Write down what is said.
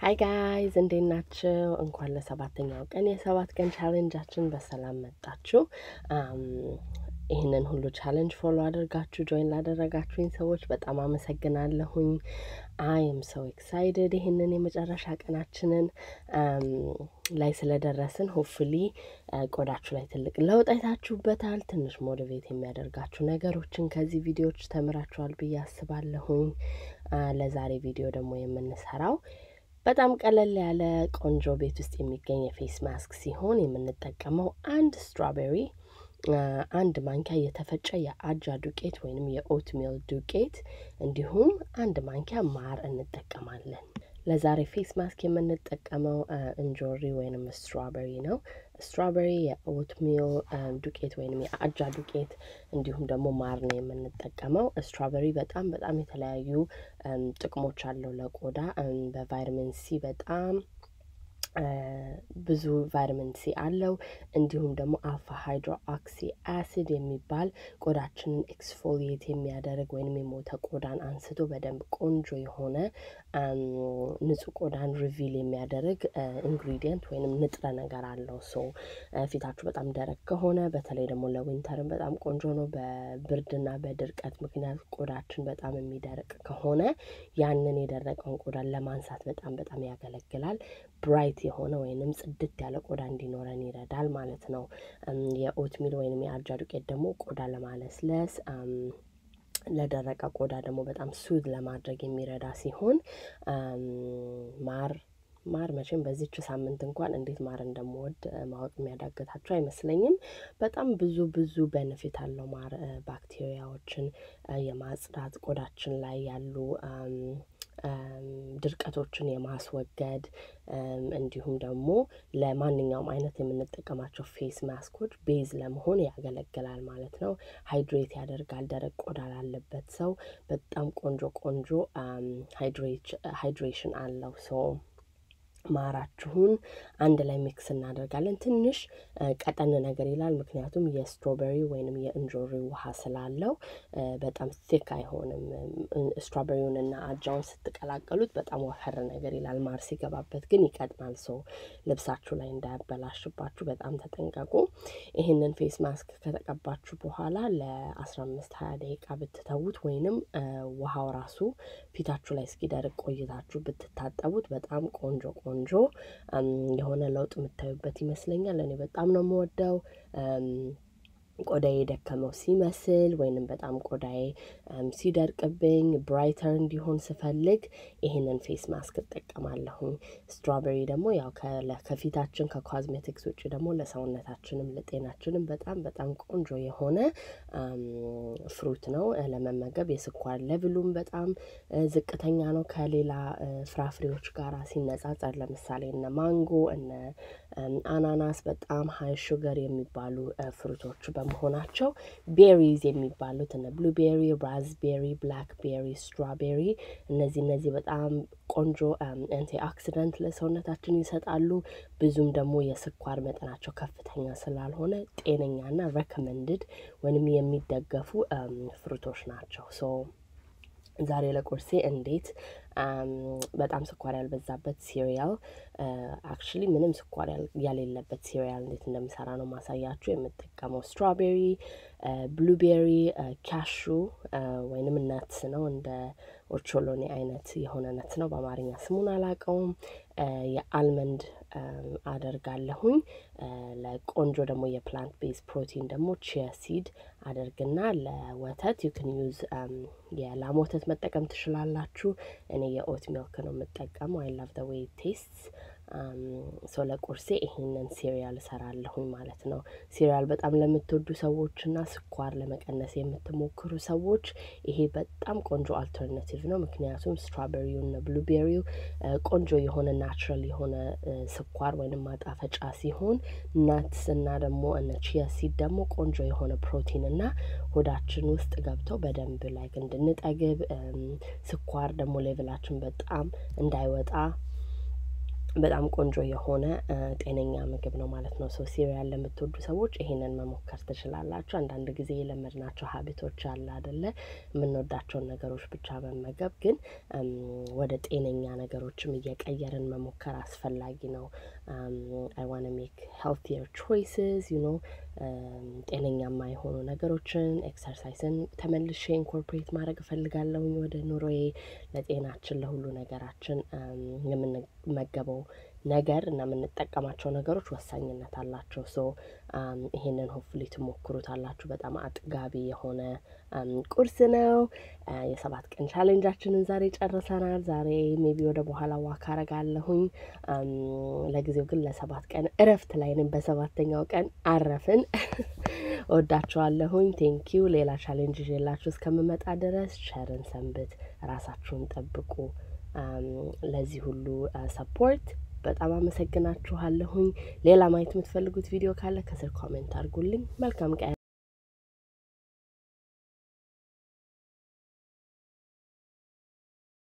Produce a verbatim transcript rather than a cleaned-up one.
Hi guys, እንዴት ናችሁ? እንኳን ለሰባተኛው ቀን የሰባት ቀን ቻሌንጃችን በሰላም መጣችሁ። ይህንን ሁሉ ቻሌንጅ ፎሎ አድርጋችሁ ጆይን ላደረጋችሁኝ ሰዎች በጣም አመሰግናለሁኝ። I am so excited ይህንን የመጨረሻ ቀናችንን ላይ ስለደረስን ሆፕፉሊ ቆዳችሁ ላይ ትልቅ ለውጥ አይታችሁበታል። ትንሽ ሞቲቬት የሚያደርጋችሁ ነገሮችን ከዚህ ቪዲዮዎች ተምራችኋል ብዬ አስባለሁኝ። ለዛሬ ቪዲዮ ደግሞ የምንሰራው በጣም ቀለል ያለ ቆንጆ ቤት ውስጥ የሚገኝ የፌስ ማስክ ሲሆን የምንጠቀመው አንድ ስትራቤሪ አንድ ማንኪያ የተፈጨ የአጃ ዱቄት ወይንም የኦትሚል ዱቄት እንዲሁም አንድ ማንኪያ ማር እንጠቀማለን። ለዛሬ ፌስ ማስክ የምንጠቀመው እንጆሪ ወይንም ስትራቤሪ ነው። ስትራቤሪ የኦትሚል ዱቄት ወይንም የአጃ ዱቄት እንዲሁም ደግሞ ማር ነው የምንጠቀመው። ስትራቤሪ በጣም በጣም የተለያዩ ጥቅሞች አለው ለቆዳ። በቫይታሚን ሲ በጣም ብዙ ቫይታሚን ሲ አለው። እንዲሁም ደግሞ አልፋ ሃይድሮ ኦክሲ አሲድ የሚባል ቆዳችንን ኤክስፎሊየት የሚያደርግ ወይንም የሞተ ቆዳን አንስቶ በደንብ ቆንጆ የሆነ ንጹህ ቆዳን ሪቪል የሚያደርግ ኢንግሪዲየንት ወይንም ንጥረ ነገር አለው። ሶ ፊታችሁ በጣም ደረቅ ከሆነ በተለይ ደግሞ ለዊንተርም በጣም ቆንጆ ነው። በብርድና በድርቀት ምክንያት ቆዳችን በጣም የሚደርቅ ከሆነ ያንን የደረቀውን ቆዳን ለማንሳት በጣም በጣም ያገለግላል። ብራይት የሆነ ወይንም ጽድት ያለ ቆዳ እንዲኖረን ይረዳል ማለት ነው። የኦትሚል ወይንም የአጃ ዱቄት ደግሞ ቆዳ ለማለስለስ ለደረቀ ቆዳ ደግሞ በጣም ሱድ ለማድረግ የሚረዳ ሲሆን ማር ማር መቼም በዚህች ሳምንት እንኳን እንዴት ማር እንደምወድ ማወቅ የሚያዳግታችሁ አይመስለኝም። በጣም ብዙ ብዙ ቤኔፊት አለው ማር። ባክቴሪያዎችን የማጽዳት ቆዳችን ላይ ያሉ ድርቀቶችን የማስወገድ እንዲሁም ደግሞ ለማንኛውም አይነት የምንጠቀማቸው ፌስ ማስኮች ቤዝ ለመሆን ያገለግላል ማለት ነው። ሃይድሬት ያደርጋል። ደረቅ ቆዳ ላለበት ሰው በጣም ቆንጆ ቆንጆ ሃይድሬሽን አለው። ሶ ማራችሁን አንድ ላይ ሚክስ እናደርጋለን። ትንሽ ቀጠን ነገር ይላል ምክንያቱም የስትራቤሪ ወይንም የእንጆሪ ውሃ ስላለው በጣም ቲክ አይሆንም። ስትራቤሪውን እና አጃውን ስትቀላቀሉት በጣም ወፈር ነገር ይላል። ማር ሲገባበት ግን ይቀጥናል። ሶ ልብሳችሁ ላይ እንዳያበላሽባችሁ በጣም ተጠንቀቁ። ይሄንን ፌስ ማስክ ከተቀባችሁ በኋላ ለአስራ አምስት ሃያ ደቂቃ ብትተዉት ወይንም ውሃው ራሱ ፊታችሁ ላይ እስኪደርቅ ቆይታችሁ ብትታጠቡት በጣም ቆንጆ ቆንጆ የሆነ ለውጥ የምታዩበት ይመስለኛል። እኔ በጣም ነው የምወደው። ቆዳዬ ደከመው ሲመስል ወይንም በጣም ቆዳዬ ሲደርቅብኝ ብራይተር እንዲሆን ስፈልግ ይሄንን ፌስ ማስክ እጠቀማለሁኝ። ስትራቤሪ ደግሞ ያው ከፊታችን ከኮዝሜቲክስ ውጪ ደግሞ ለሰውነታችንም ለጤናችንም በጣም በጣም ቆንጆ የሆነ ፍሩት ነው። ለመመገብ የስኳር ሌቭሉም በጣም ዝቅተኛ ነው ከሌላ ፍራፍሬዎች ጋር ሲነጻጸር። ለምሳሌ እነ ማንጎ እነ አናናስ በጣም ሃይ ሹገር የሚባሉ ፍሩቶች በመሆናቸው ቤሪዝ የሚባሉት እነ ብሉቤሪ፣ ራዝቤሪ፣ ብላክቤሪ፣ ስትራቤሪ እነዚህ እነዚህ በጣም ቆንጆ አንቲ ኦክሲዳንት ለሰውነታችን ይሰጣሉ። ብዙም ደግሞ የስኳር መጠናቸው ከፍተኛ ስላልሆነ ጤነኛና ሬኮመንድድ ወይንም የሚደገፉ ፍሩቶች ናቸው። ሶ ዛሬ ለቁርሴ እንዴት በጣም ስኳር ያልበዛበት ሲሪያል አክቹሊ ምንም ስኳር ያሌለበት ሲሪያል እንዴት እንደምሰራ ነው ማሳያችሁ። የምጠቀመው ስትራቤሪ፣ ብሉቤሪ፣ ካሹ ወይንም ነትስ ነው። እንደ ኦቾሎኒ አይነት የሆነ ነት ነው። በአማርኛ ስሙን አላውቀውም። የአልመንድ አደርጋለሁኝ። ለቆንጆ ደግሞ የፕላንት ቤዝ ፕሮቲን ደግሞ ቺያ ሲድ አደርግና ለወተት ዩ ካን ዩዝ የላም ወተት መጠቀም ትችላላችሁ። እኔ የኦት ሚልክ ነው የምጠቀመው። አይ ላቭ ዘ ዌይ ኢት ቴስትስ። ሶ ለቁርሴ ይሄንን ሲሪያል እሰራለሁኝ ማለት ነው። ሲሪያል በጣም ለምትወዱ ሰዎችና ስኳር ለመቀነስ የምትሞክሩ ሰዎች ይሄ በጣም ቆንጆ አልተርናቲቭ ነው። ምክንያቱም ስትራቤሪው እና ብሉቤሪው ቆንጆ የሆነ ናቹራል የሆነ ስኳር ወይንም ማጣፈጫ ሲሆን ናትስ እና ደግሞ እነ ቺያ ሲድ ደግሞ ቆንጆ የሆነ ፕሮቲን እና ሆዳችን ውስጥ ገብተው በደንብ ላይክ እንድንጠግብ ስኳር ደግሞ ሌቭላችን በጣም እንዳይወጣ በጣም ቆንጆ የሆነ ጤነኛ ምግብ ነው ማለት ነው። ሶ ሲሪያል ለምትወዱ ሰዎች ይሄንን መሞከር ትችላላችሁ። አንዳንድ ጊዜ የለመድናቸው ሀቢቶች አለ አይደለ የምንወዳቸውን ነገሮች ብቻ መመገብ ግን ወደ ጤነኛ ነገሮችም እየቀየርን መሞከር አስፈላጊ ነው። I want to make healthier choices, you know ጤነኛማ የሆኑ ነገሮችን ኤክሰርሳይስን ተመልሼ ኢንኮርፖሬት ማድረግ እፈልጋለሁ ወደ ኑሮዬ ለጤናችን ለሁሉ ነገራችን የምንመገበው ነገር እና የምንጠቀማቸው ነገሮች ወሳኝነት አላቸው። ሶ ይሄንን ሆፕፉሊ ትሞክሩታላችሁ። በጣም አጥጋቢ የሆነ ቁርስ ነው። የሰባት ቀን ቻሌንጃችንን ዛሬ ጨርሰናል። ዛሬ ሜቢ ወደ በኋላ ዋክ አረጋለሁኝ። ለጊዜው ግን ለሰባት ቀን እረፍት ላይ ነን። በሰባተኛው ቀን አረፍን። ወዳችኋለሁኝ። ቴንኪው። ሌላ ቻሌንጅ ይዤላችሁ እስከምመጣ ድረስ ቸርን ሰንብት። ራሳችሁን ጠብቁ። ለዚህ ሁሉ ሰፖርት በጣም አመሰግናችኋለሁኝ። ሌላ ማየት የምትፈልጉት ቪዲዮ ካለ ከስር ኮሜንት አድርጉልኝ። መልካም ቀን